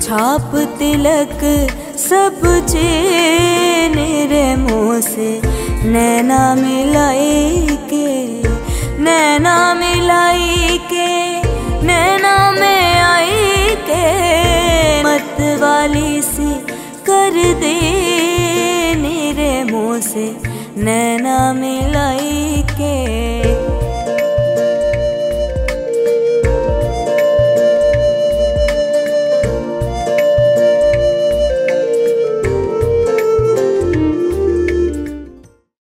छाप तिलक सब चेरे मुँह से नैना मिलाई के, नैना मिलाई के, नैना में आई के मत वाली सी कर दे मेरे मुँह से नैना मिलाई के।